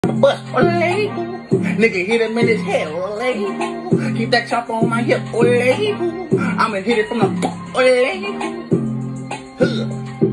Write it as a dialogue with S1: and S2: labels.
S1: Bust, ole. Nigga hit him in his head, ole. Keep that chopper on my hip, ole. I'ma hit it from the, ole.